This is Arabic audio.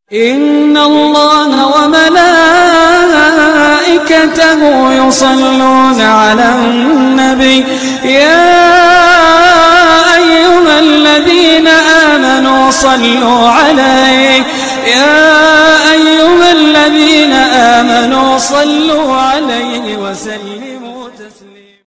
إن الله وملائكته يصلون على النبي يا أيها الذين آمنوا صلوا عليه يا أيها الذين آمنوا صلوا عليه